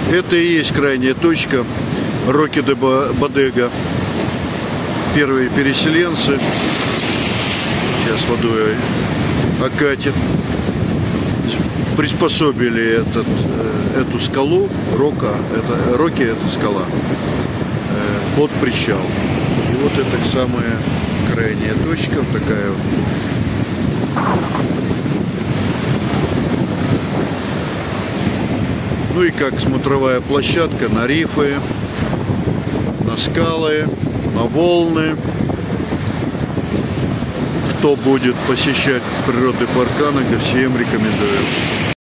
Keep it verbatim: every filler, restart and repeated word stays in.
Это и есть крайняя точка Роки де Бодега. Первые переселенцы. Сейчас водой окатит. Приспособили этот, эту скалу, Рока, это, Роки это скала, под причал. И вот это самая крайняя точка, такая вот. Ну и как смотровая площадка на рифы, на скалы, на волны. Кто будет посещать природный парк Анага, всем рекомендую.